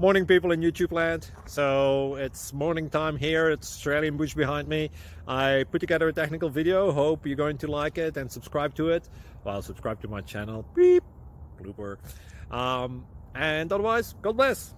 Morning, people in YouTube land. So it's morning time here. It's Australian bush behind me. I put together a technical video. Hope you're going to like it and subscribe to it. Well, subscribe to my channel. Beep. Blooper. And otherwise, God bless.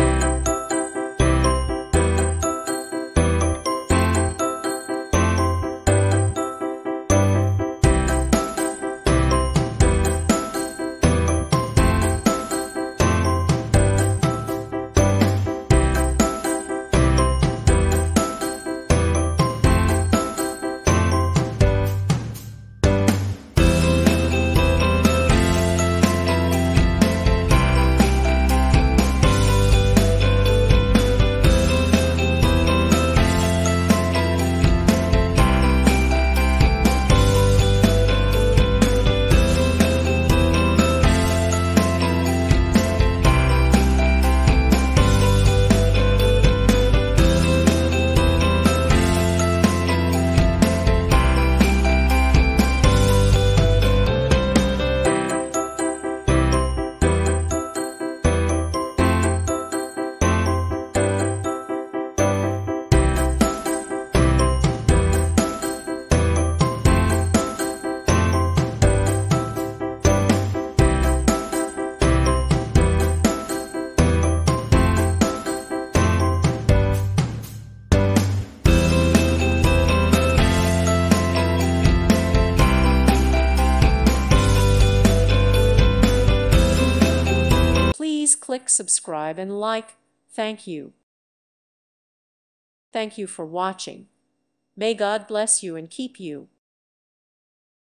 Please click subscribe and like. Thank you. Thank you for watching. May God bless you and keep you.